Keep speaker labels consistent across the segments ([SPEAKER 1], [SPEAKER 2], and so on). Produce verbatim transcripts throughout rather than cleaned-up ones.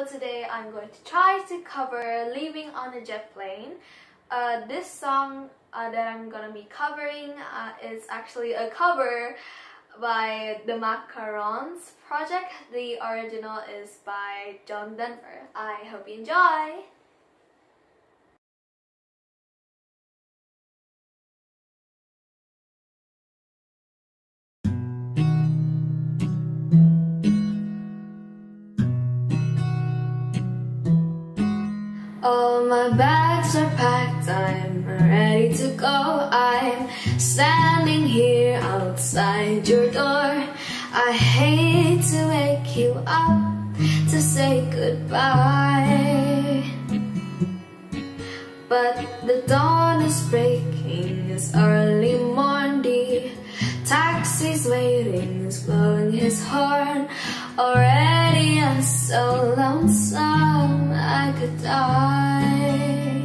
[SPEAKER 1] So today I'm going to try to cover Leaving on a Jet Plane. Uh, this song uh, that I'm gonna be covering uh, is actually a cover by the Macarons project. The original is by John Denver. I hope you enjoy! All my bags are packed, I'm ready to go. I'm standing here outside your door. I hate to wake you up to say goodbye, but the dawn is breaking, it's early morning. The taxi's waiting, he's blowing his horn. Already I'm so lonesome I could die.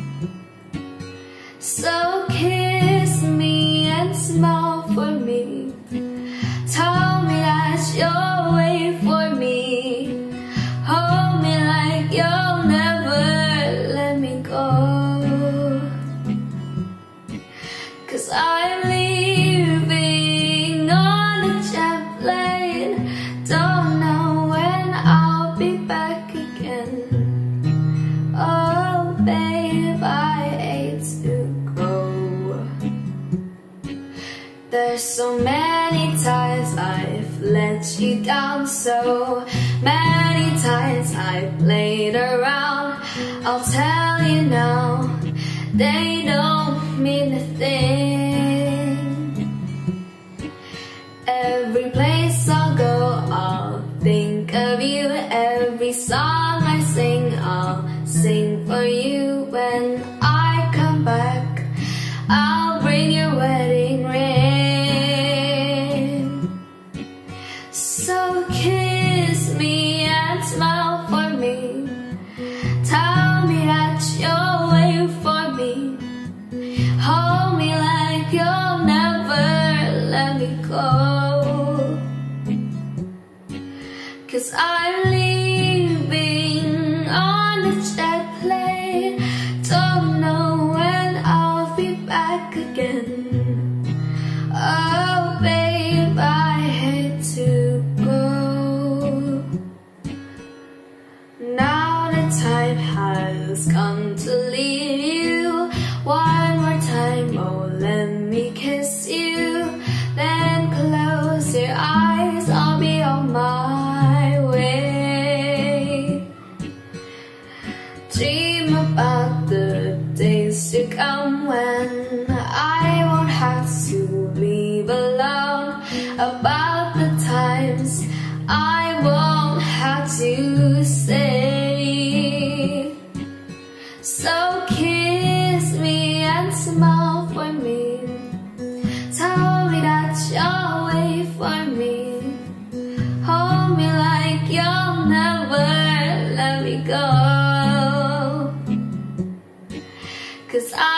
[SPEAKER 1] So kiss me and smile for me. Tell me that you'll wait for me. Hold me like you'll never let me go. 'Cause I'm leaving on a jet plane. Don't know when I'll be back again. Oh babe, I hate to go. There's so many times I've let you down, so many times I played around. I'll tell you now, they don't mean a thing. Every place I'll go, I'll think of you. Every song I sing, I'll sing for you. When I come back, I'll bring your wedding ring. So kiss me and smile for me. Tell me that you'll wait for me. Hold me like you'll never let me go. 'Cause I'm leaving on a jet plane. Don't know when I'll be back again. Oh babe, I hate to go. Now the time has come to leave you. One more time, oh let me kiss you. Then close your eyes, I'll be on my way. Dream about the days to come when I won't have to leave alone. About the times I won't have to stay. So kiss me and smile for me. Tell me that you'll wait for me. Hold me like you'll never let me go. 'Cause I